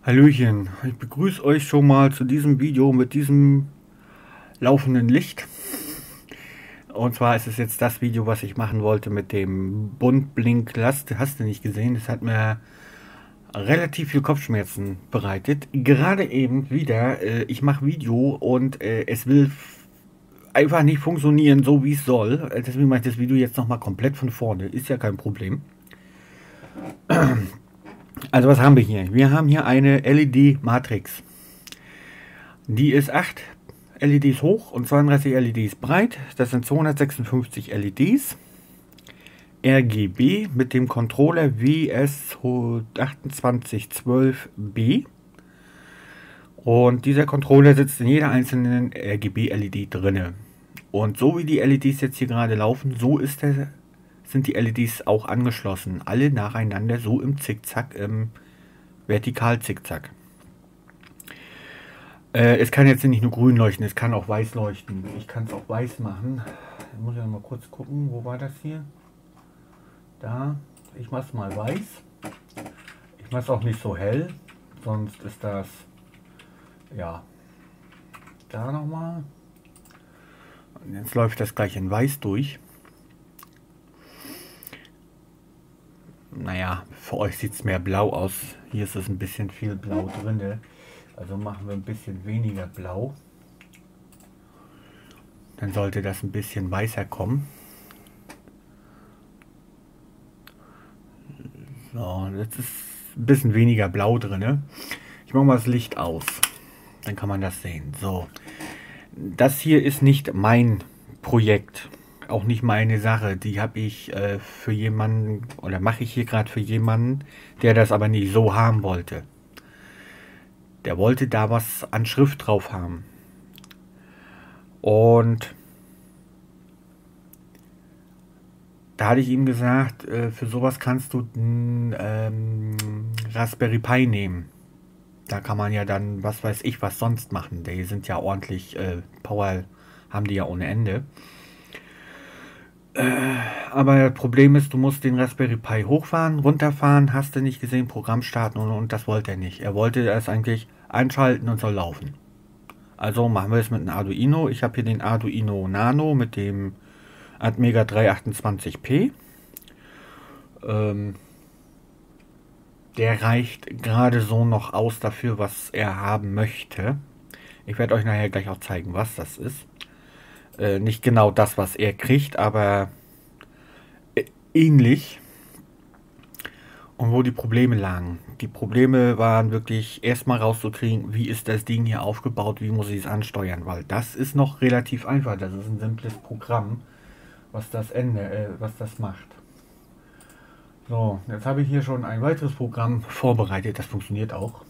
Hallöchen, ich begrüße euch schon mal zu diesem Video mit diesem laufenden Licht. Und zwar ist es jetzt das Video, was ich machen wollte mit dem Buntblink. Hast du nicht gesehen? Das hat mir relativ viel Kopfschmerzen bereitet. Gerade eben wieder, ich mache Video und es will einfach nicht funktionieren, so wie es soll. Deswegen mache ich das Video jetzt nochmal komplett von vorne. Ist ja kein Problem. Also was haben wir hier? Wir haben hier eine LED-Matrix. Die ist 8 LEDs hoch und 32 LEDs breit. Das sind 256 LEDs. RGB mit dem Controller WS2812B. Und dieser Controller sitzt in jeder einzelnen RGB-LED drinne. Und so wie die LEDs jetzt hier gerade laufen, sind die LEDs auch angeschlossen. Alle nacheinander, so im Zickzack, im Vertikal-Zickzack. Es kann jetzt nicht nur grün leuchten, es kann auch weiß leuchten. Ich kann es auch weiß machen. Da muss ich mal kurz gucken, wo war das hier? Da, ich mache es mal weiß. Ich mache es auch nicht so hell, sonst ist das, ja, da nochmal. Und jetzt läuft das gleich in weiß durch. Naja, für euch sieht es mehr blau aus. Hier ist es ein bisschen viel blau drin. Also machen wir ein bisschen weniger blau. Dann sollte das ein bisschen weißer kommen. So, jetzt ist ein bisschen weniger blau drin. Ich mache mal das Licht aus. Dann kann man das sehen. So, das hier ist nicht mein Projekt. Auch nicht meine Sache. Die habe ich für jemanden, oder mache ich hier gerade für jemanden, der das aber nicht so haben wollte. Der wollte da was an Schrift drauf haben. Und da hatte ich ihm gesagt, für sowas kannst du einen Raspberry Pi nehmen. Da kann man ja dann, was weiß ich, was sonst machen. Die sind ja ordentlich, Power haben die ja ohne Ende. Aber das Problem ist, du musst den Raspberry Pi hochfahren, runterfahren, hast du nicht gesehen, Programm starten und das wollte er nicht. Er wollte es eigentlich einschalten und soll laufen. Also machen wir es mit einem Arduino. Ich habe hier den Arduino Nano mit dem Atmega 328P. Der reicht gerade so noch aus dafür, was er haben möchte. Ich werde euch nachher gleich auch zeigen, was das ist. Nicht genau das, was er kriegt, aber ähnlich. Und wo die Probleme lagen. Die Probleme waren wirklich erstmal rauszukriegen, wie ist das Ding hier aufgebaut, wie muss ich es ansteuern, weil das ist noch relativ einfach. Das ist ein simples Programm, was das macht. So, jetzt habe ich hier schon ein weiteres Programm vorbereitet, das funktioniert auch.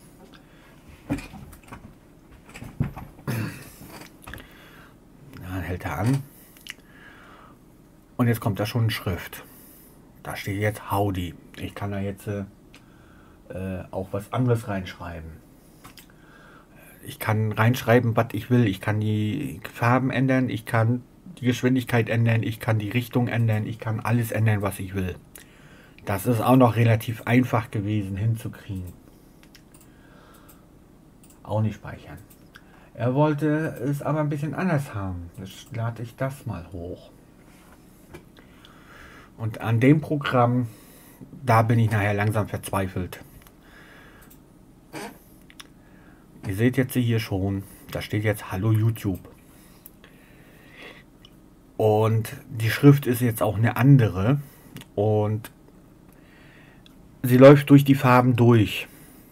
Dann hält er an. Und jetzt kommt da schon eine Schrift. Da steht jetzt Howdy. Ich kann da jetzt auch was anderes reinschreiben. Ich kann reinschreiben, was ich will. Ich kann die Farben ändern, ich kann die Geschwindigkeit ändern, ich kann die Richtung ändern, ich kann alles ändern, was ich will. Das ist auch noch relativ einfach gewesen hinzukriegen. Auch nicht speichern. Er wollte es aber ein bisschen anders haben. Jetzt lade ich das mal hoch. Und an dem Programm, da bin ich nachher langsam verzweifelt. Ihr seht jetzt hier schon, da steht jetzt Hallo YouTube. Und die Schrift ist jetzt auch eine andere. Und sie läuft durch die Farben durch.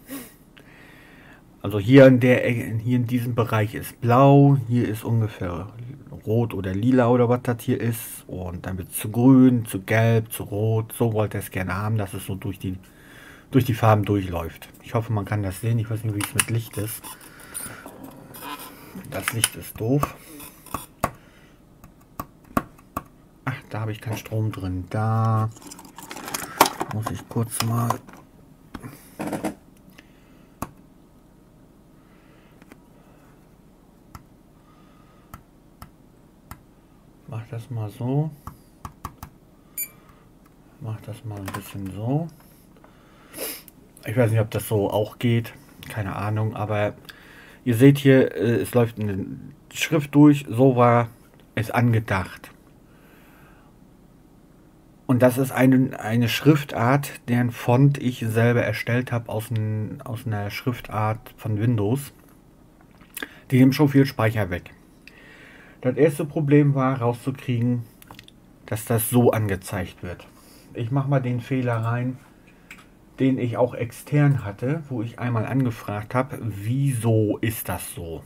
Also hier in diesem Bereich ist blau, hier ist ungefähr rot oder lila oder was das hier ist. Und dann wird es zu grün, zu gelb, zu rot. So wollte er es gerne haben, dass es so durch die Farben durchläuft. Ich hoffe, man kann das sehen. Ich weiß nicht, wie es mit Licht ist. Das Licht ist doof. Ach, da habe ich keinen Strom drin. Da muss ich kurz mal... Mach das mal so. Mach das mal ein bisschen so. Ich weiß nicht, ob das so auch geht. Keine Ahnung, aber ihr seht hier, es läuft eine Schrift durch. So war es angedacht. Und das ist eine Schriftart, deren Font ich selber erstellt habe aus einer Schriftart von Windows. Die nimmt schon viel Speicher weg. Das erste Problem war rauszukriegen, dass das so angezeigt wird. Ich mache mal den Fehler rein, den ich auch extern hatte, wo ich einmal angefragt habe, wieso ist das so?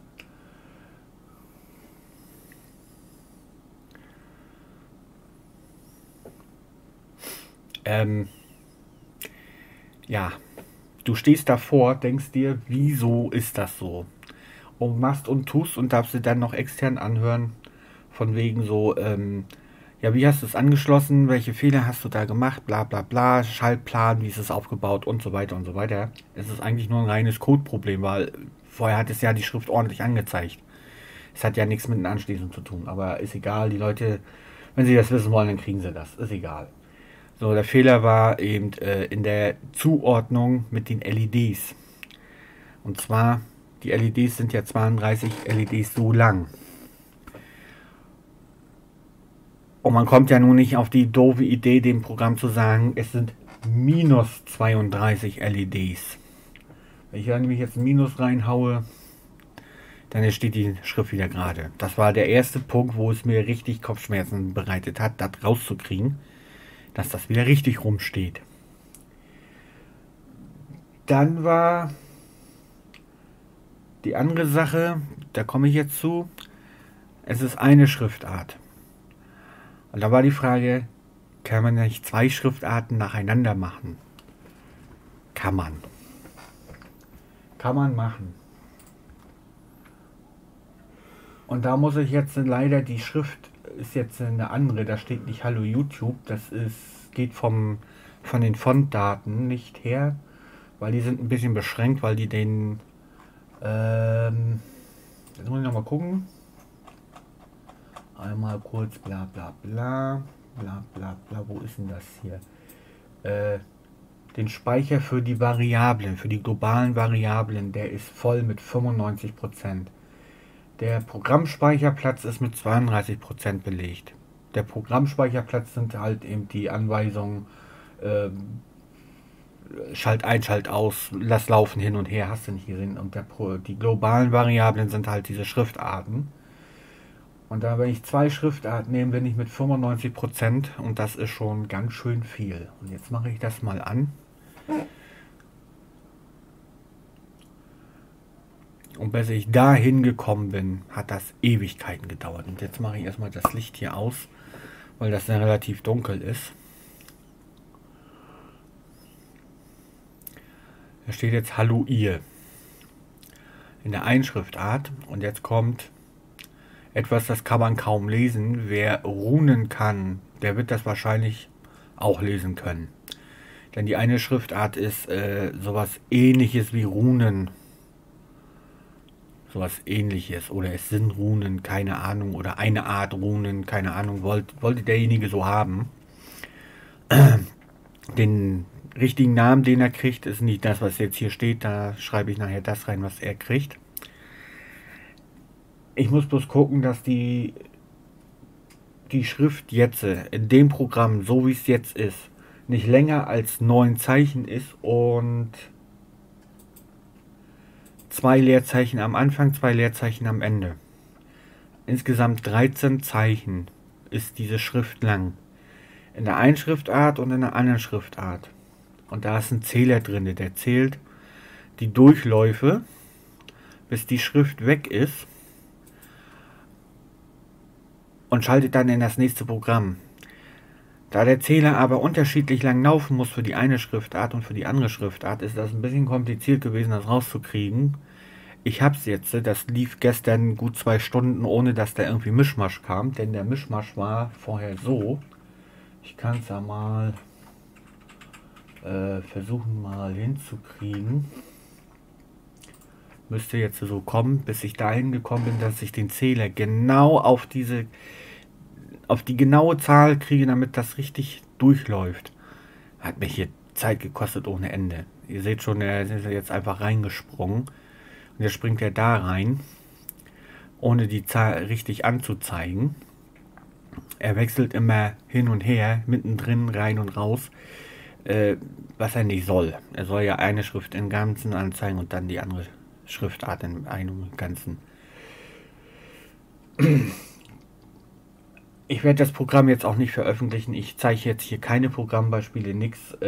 Ja, du stehst davor, denkst dir, wieso ist das so? Und machst und tust und darfst dir dann noch extern anhören, von wegen so, ja, wie hast du es angeschlossen, welche Fehler hast du da gemacht, bla bla bla, Schaltplan, wie ist es aufgebaut und so weiter und so weiter. Es ist eigentlich nur ein reines Codeproblem, weil vorher hat es ja die Schrift ordentlich angezeigt. Es hat ja nichts mit den Anschließungen zu tun, aber ist egal, die Leute, wenn sie das wissen wollen, dann kriegen sie das, ist egal. So, der Fehler war eben in der Zuordnung mit den LEDs. Und zwar, die LEDs sind ja 32 LEDs so lang. Und man kommt ja nun nicht auf die doofe Idee, dem Programm zu sagen, es sind minus 32 LEDs. Wenn ich da nämlich jetzt ein Minus reinhaue, dann steht die Schrift wieder gerade. Das war der erste Punkt, wo es mir richtig Kopfschmerzen bereitet hat, das rauszukriegen, dass das wieder richtig rumsteht. Dann war die andere Sache, da komme ich jetzt zu, es ist eine Schriftart. Und da war die Frage, kann man nicht zwei Schriftarten nacheinander machen? Kann man. Kann man machen. Und da muss ich jetzt leider, die Schrift ist jetzt eine andere, da steht nicht Hallo YouTube, das geht von den Fontdaten nicht her, weil die sind ein bisschen beschränkt, weil die den, jetzt muss ich nochmal gucken, einmal kurz bla bla bla, bla bla bla, wo ist denn das hier, den Speicher für die Variablen, für die globalen Variablen, der ist voll mit 95%. Der Programmspeicherplatz ist mit 32% belegt. Der Programmspeicherplatz sind halt eben die Anweisungen, Schalt ein, Schalt aus, lass laufen, hin und her, hast du nicht gesehen. Und die globalen Variablen sind halt diese Schriftarten. Und da, wenn ich zwei Schriftarten nehme, bin ich mit 95% und das ist schon ganz schön viel. Und jetzt mache ich das mal an. Und bis ich dahin gekommen bin, hat das Ewigkeiten gedauert. Und jetzt mache ich erstmal das Licht hier aus, weil das dann relativ dunkel ist. Da steht jetzt Hallo ihr in der Einschriftart. Und jetzt kommt etwas, das kann man kaum lesen. Wer Runen kann, der wird das wahrscheinlich auch lesen können. Denn die eine Schriftart ist sowas ähnliches wie Runen. Sowas ähnliches. Oder es sind Runen, keine Ahnung. Oder eine Art Runen, keine Ahnung. Wollte derjenige so haben. Den richtigen Namen, den er kriegt, ist nicht das, was jetzt hier steht. Da schreibe ich nachher das rein, was er kriegt. Ich muss bloß gucken, dass die Schrift jetzt in dem Programm, so wie es jetzt ist, nicht länger als 9 Zeichen ist und 2 Leerzeichen am Anfang, 2 Leerzeichen am Ende. Insgesamt 13 Zeichen ist diese Schrift lang. In der einen Schriftart und in der anderen Schriftart. Und da ist ein Zähler drin, der zählt die Durchläufe, bis die Schrift weg ist und schaltet dann in das nächste Programm. Da der Zähler aber unterschiedlich lang laufen muss für die eine Schriftart und für die andere Schriftart, ist das ein bisschen kompliziert gewesen, das rauszukriegen. Ich hab's jetzt, das lief gestern gut 2 Stunden, ohne dass da irgendwie Mischmasch kam, denn der Mischmasch war vorher so. Ich kann es ja mal versuchen mal hinzukriegen. Müsste jetzt so kommen, bis ich dahin gekommen bin, dass ich den Zähler genau auf die genaue Zahl kriege, damit das richtig durchläuft. Hat mich hier Zeit gekostet ohne Ende. Ihr seht schon, er ist jetzt einfach reingesprungen. Und jetzt springt er da rein, ohne die Zahl richtig anzuzeigen. Er wechselt immer hin und her, mittendrin, rein und raus, was er nicht soll. Er soll ja eine Schrift im Ganzen anzeigen und dann die andere Schriftart in einem Ganzen. Ich werde das Programm jetzt auch nicht veröffentlichen. Ich zeige jetzt hier keine Programmbeispiele, nichts,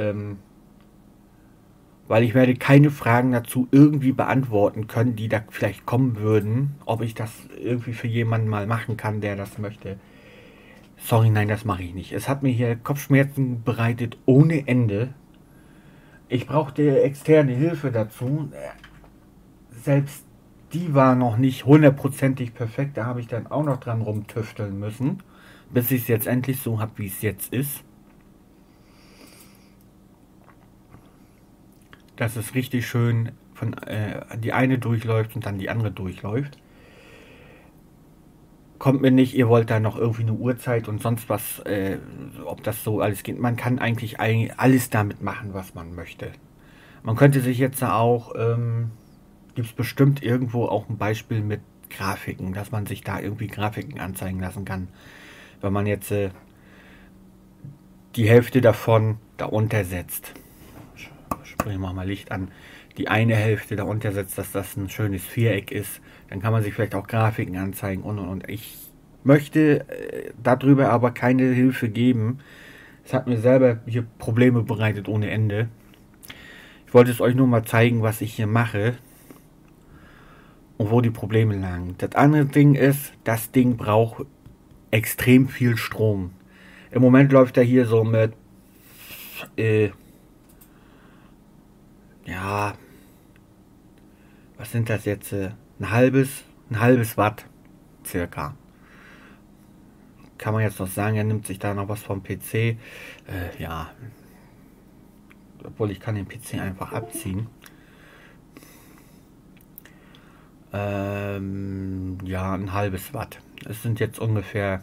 weil ich werde keine Fragen dazu irgendwie beantworten können, die da vielleicht kommen würden, ob ich das irgendwie für jemanden mal machen kann, der das möchte. Sorry, nein, das mache ich nicht. Es hat mir hier Kopfschmerzen bereitet ohne Ende. Ich brauchte externe Hilfe dazu. Selbst die war noch nicht hundertprozentig perfekt. Da habe ich dann auch noch dran rumtüfteln müssen, bis ich es jetzt endlich so habe, wie es jetzt ist. Dass es richtig schön von die eine durchläuft und dann die andere durchläuft. Kommt mir nicht, ihr wollt da noch irgendwie eine Uhrzeit und sonst was, ob das so alles geht. Man kann eigentlich alles damit machen, was man möchte. Man könnte sich jetzt auch, gibt es bestimmt irgendwo auch ein Beispiel mit Grafiken, dass man sich da irgendwie Grafiken anzeigen lassen kann. Wenn man jetzt die Hälfte davon da untersetzt. Springen wir mal Licht an. Die eine Hälfte da untersetzt, dass das ein schönes Viereck ist. Dann kann man sich vielleicht auch Grafiken anzeigen und. Ich möchte darüber aber keine Hilfe geben. Es hat mir selber hier Probleme bereitet ohne Ende. Ich wollte es euch nur mal zeigen, was ich hier mache und wo die Probleme lagen. Das andere Ding ist, das Ding braucht extrem viel Strom. Im Moment läuft er hier so mit ja, was sind das jetzt? Ein halbes Watt circa. Kann man jetzt noch sagen, er nimmt sich da noch was vom PC. Ja, obwohl ich kann den PC einfach abziehen. Ja, ein halbes Watt. Es sind jetzt ungefähr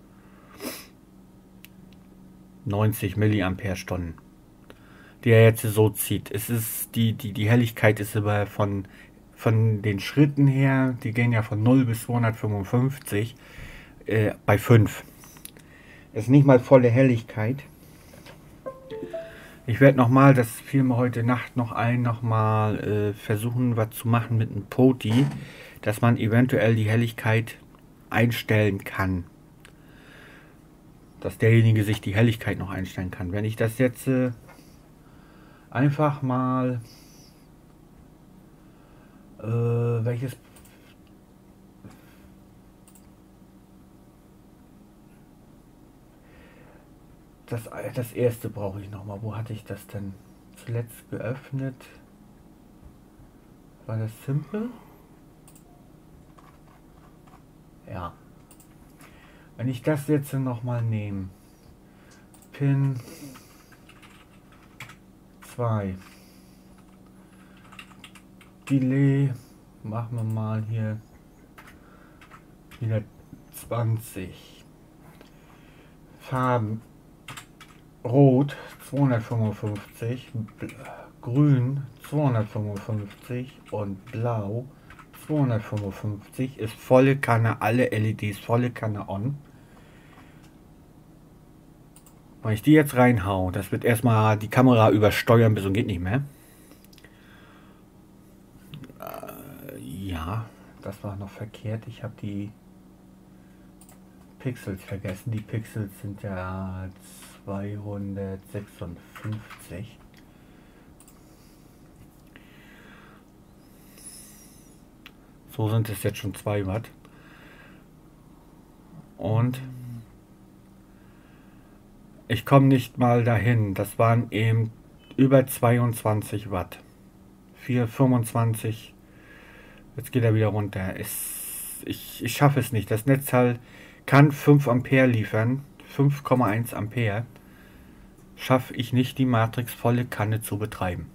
90 Milliampere-Stunden, die er jetzt so zieht. Es ist die Helligkeit ist aber von den Schritten her, die gehen ja von 0 bis 255 bei 5. Ist nicht mal volle Helligkeit. Ich werde nochmal, das fiel mir heute Nacht noch ein, nochmal versuchen, was zu machen mit einem POTI, dass man eventuell die Helligkeit einstellen kann. Dass derjenige sich die Helligkeit noch einstellen kann. Wenn ich das jetzt einfach mal welches das erste brauche ich nochmal. Wo hatte ich das denn zuletzt geöffnet? War das Simple? Ja. Wenn ich das jetzt nochmal nehme, Pin 2, Delay, machen wir mal hier wieder 20, Farben, Rot 255, Grün 255 und Blau 255, ist volle Kanne, alle LEDs volle Kanne on. Wenn ich die jetzt reinhau, das wird erstmal die Kamera übersteuern bis und geht nicht mehr. Ja, das war noch verkehrt. Ich habe die Pixels vergessen. Die Pixels sind ja 256. So sind es jetzt schon 2 Watt. Und ich komme nicht mal dahin. Das waren eben über 22 Watt. 25. Jetzt geht er wieder runter. Ich schaffe es nicht. Das Netzteil kann 5 Ampere liefern. 5,1 Ampere. Schaffe ich nicht, die Matrix volle Kanne zu betreiben.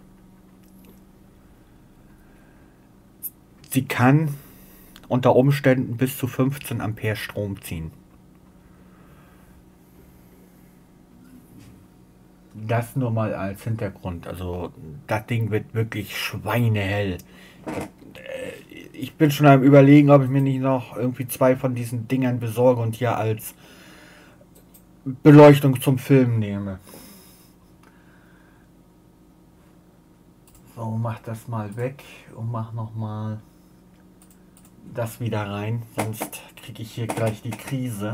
Sie kann unter Umständen bis zu 15 Ampere Strom ziehen. Das nur mal als Hintergrund. Also das Ding wird wirklich schweinehell. Ich bin schon am Überlegen, ob ich mir nicht noch irgendwie 2 von diesen Dingern besorge und hier als Beleuchtung zum Film nehme. So, mach das mal weg und mach noch mal das wieder rein, sonst kriege ich hier gleich die Krise.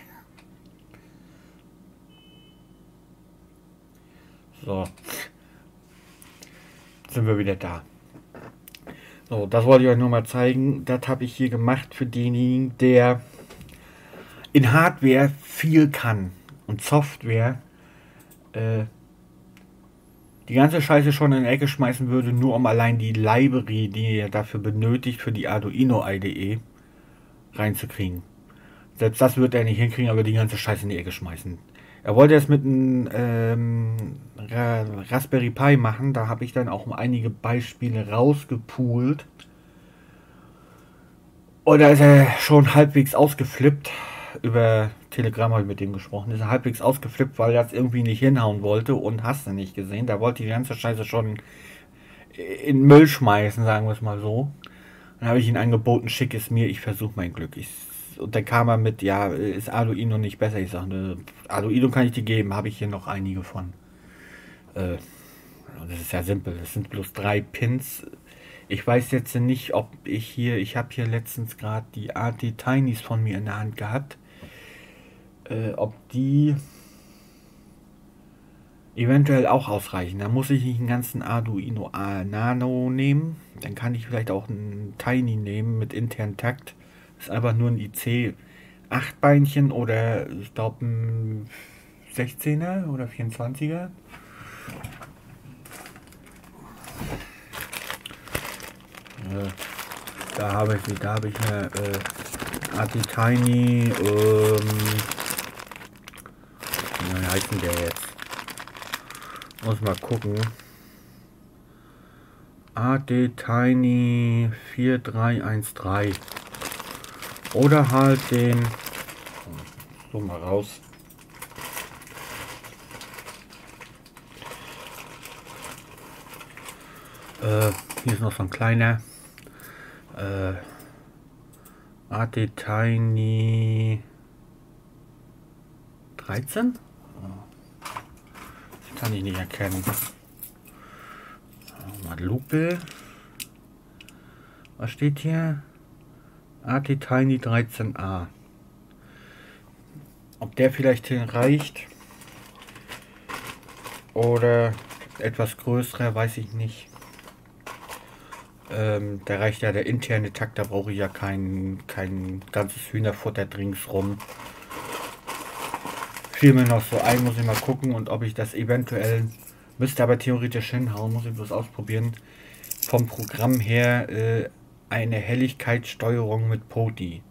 So, sind wir wieder da. So, das wollte ich euch nur mal zeigen. Das habe ich hier gemacht für denjenigen, der in Hardware viel kann und Software die ganze Scheiße schon in die Ecke schmeißen würde, nur um allein die Library, die ihr dafür benötigt, für die Arduino IDE reinzukriegen. Selbst das wird er nicht hinkriegen, aber die ganze Scheiße in die Ecke schmeißen. Er wollte es mit einem Raspberry Pi machen, da habe ich dann auch einige Beispiele rausgepoolt. Und da ist er schon halbwegs ausgeflippt. Über Telegram habe ich mit dem gesprochen. Ist er halbwegs ausgeflippt, weil er es irgendwie nicht hinhauen wollte und hast du nicht gesehen. Da wollte die ganze Scheiße schon in Müll schmeißen, sagen wir es mal so. Dann habe ich ihm angeboten, schick es mir, ich versuche mein Glück. Und dann kam er mit, ja, ist Arduino nicht besser? Ich sage, Arduino kann ich dir geben, habe ich hier noch einige von. Das ist ja simpel, das sind bloß 3 Pins. Ich weiß jetzt nicht, ob ich habe hier letztens gerade die AT-Tinys von mir in der Hand gehabt. Ob die eventuell auch ausreichen. Da muss ich nicht einen ganzen Arduino Nano nehmen. Dann kann ich vielleicht auch einen Tiny nehmen mit internen Takt. Das ist einfach nur ein IC 8 Beinchen oder ich glaube ein 16er oder 24er. Da habe ich eine AT-Tiny, wie heißt denn der jetzt? Muss mal gucken. AT-Tiny 4313. Oder halt den, so mal raus. Hier ist noch so ein kleiner. AT-Tiny 13? Das kann ich nicht erkennen. Mal Lupe. Was steht hier? AT-Tiny 13a. Ob der vielleicht reicht oder etwas größerer, weiß ich nicht. Da reicht ja der interne Takt, da brauche ich ja kein ganzes Hühnerfutter ringsrum. Fiel mir noch so ein, muss ich mal gucken und ob ich das eventuell, müsste aber theoretisch hinhauen, muss ich bloß ausprobieren. Vom Programm her eine Helligkeitssteuerung mit POTI.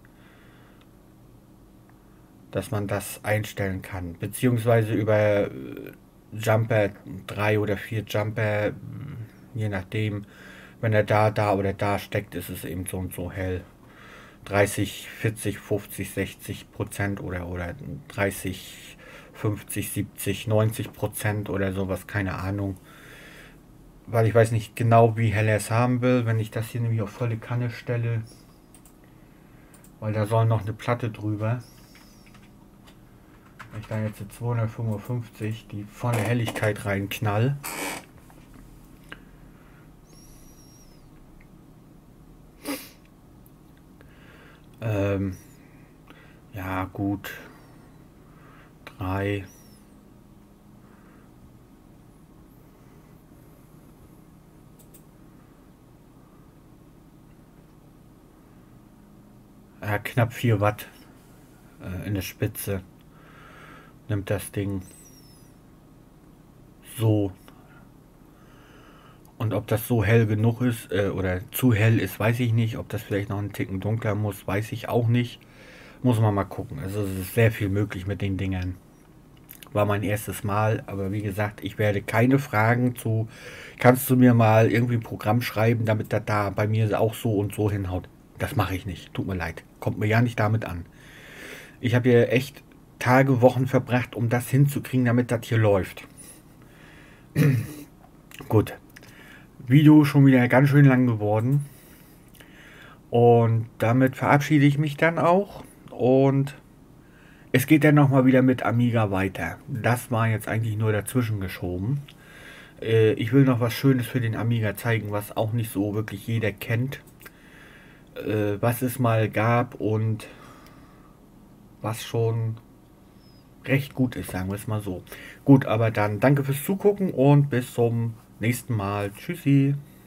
Dass man das einstellen kann, beziehungsweise über Jumper, 3 oder 4 Jumper, je nachdem. Wenn er da oder da steckt, ist es eben so und so hell. 30, 40, 50, 60% oder 30, 50, 70, 90% oder sowas, keine Ahnung. Weil ich weiß nicht genau, wie hell er es haben will. Wenn ich das hier nämlich auf volle Kanne stelle, weil da soll noch eine Platte drüber. Wenn ich da jetzt 255 die volle Helligkeit reinknall, ja gut, 3, knapp 4 Watt in der Spitze nimmt das Ding so. Und ob das so hell genug ist oder zu hell ist, weiß ich nicht. Ob das vielleicht noch einen Ticken dunkler muss, weiß ich auch nicht. Muss man mal gucken. Also es ist sehr viel möglich mit den Dingern. War mein erstes Mal, aber wie gesagt, ich werde keine Fragen zu, kannst du mir mal irgendwie ein Programm schreiben, damit das da bei mir auch so und so hinhaut. Das mache ich nicht. Tut mir leid. Kommt mir ja nicht damit an. Ich habe hier echt Tage, Wochen verbracht, um das hinzukriegen, damit das hier läuft. Gut, Video schon wieder ganz schön lang geworden. Und damit verabschiede ich mich dann auch. Und es geht dann nochmal wieder mit Amiga weiter. Das war jetzt eigentlich nur dazwischen geschoben. Ich will noch was Schönes für den Amiga zeigen, was auch nicht so wirklich jeder kennt. Was es mal gab und was schon recht gut ist, sagen wir es mal so. Gut, aber dann danke fürs Zugucken und bis zum nächsten Mal. Tschüssi.